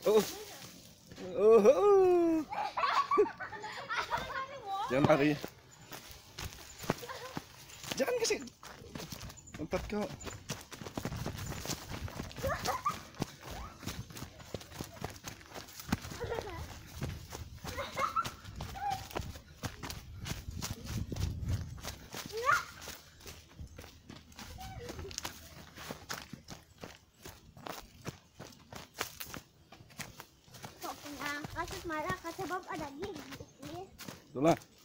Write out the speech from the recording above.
Oh. Oh. Jangan lari. Jangan kasih. Tempat kau. Kasus marah sebab ada gigi. Itulah.